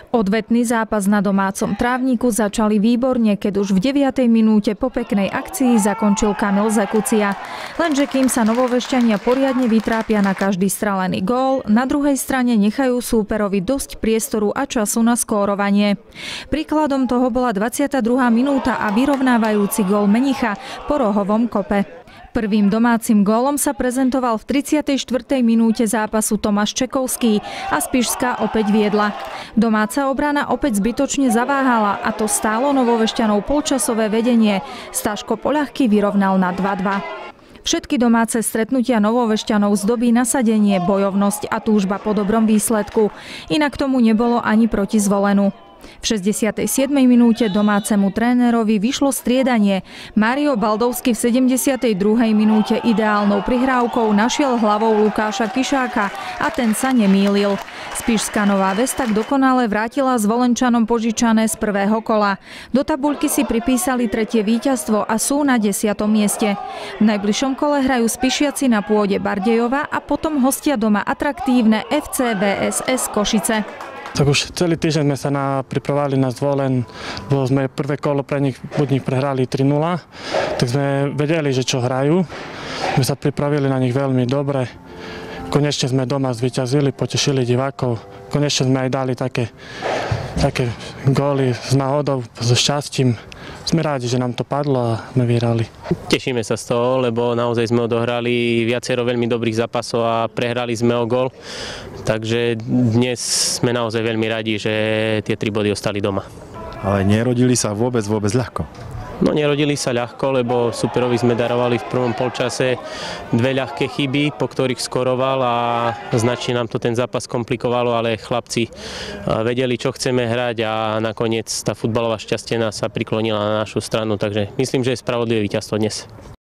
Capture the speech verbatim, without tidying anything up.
Odvetný zápas na domácom trávniku začali výborne, keď už v deviatej minúte po peknej akcii zakončil Kamil Zekucia. Lenže kým sa Novovešťania poriadne vytrápia na každý strelený gól, na druhej strane nechajú súperovi dosť priestoru a času na skórovanie. Príkladom toho bola dvadsiata druhá minúta a vyrovnávajúci gól Menicha po rohovom kope. Prvým domácim gólom sa prezentoval v tridsiatej štvrtej minúte zápasu Tomáš Čekovský a Spišská opäť viedla. Domáca obrana opäť zbytočne zaváhala a to stálo Novovešťanov polčasové vedenie. Staško Poľahky vyrovnal na dva dva. Všetky domáce stretnutia Novovešťanov zdobí nasadenie, bojovnosť a túžba po dobrom výsledku. Inak tomu nebolo ani proti Zvolenu. V šesťdesiatej siedmej minúte domácemu trénerovi vyšlo striedanie. Mário Baldovský v sedemdesiatej druhej minúte ideálnou prihrávkou našiel hlavou Lukáša Kišáka a ten sa nemýlil. Spišská Nová Ves tak dokonale vrátila Zvolenčanom požičané z prvého kola. Do tabuľky si pripísali tretie víťazstvo a sú na desiatom mieste. V najbližšom kole hrajú Spišiaci na pôde Bardejova a potom hostia doma atraktívne ef cé vé es es Košice. Tak už celý týždeň sme sa na, pripravovali na Zvolen, bo sme prvé kolo pre nich, od nich prehrali tri nula, tak sme vedeli, že čo hrajú. My sa pripravili na nich veľmi dobre. Konečne sme doma zvíťazili, potešili divákov. Konečne sme aj dali také, také góly s náhodou, so šťastím. Sme rádi, že nám to padlo a sme vyhrali. Tešíme sa z toho, lebo naozaj sme odohrali viacero veľmi dobrých zápasov a prehrali sme o gól. Takže dnes sme naozaj veľmi radi, že tie tri body ostali doma. Ale nerodili sa vôbec, vôbec ľahko. No nerodili sa ľahko, lebo superovi sme darovali v prvom polčase dve ľahké chyby, po ktorých skoroval a značne nám to ten zápas komplikovalo, ale chlapci vedeli, čo chceme hrať a nakoniec tá futbalová šťastie nás sa priklonila na našu stranu, takže myslím, že je spravodlivé víťazstvo dnes.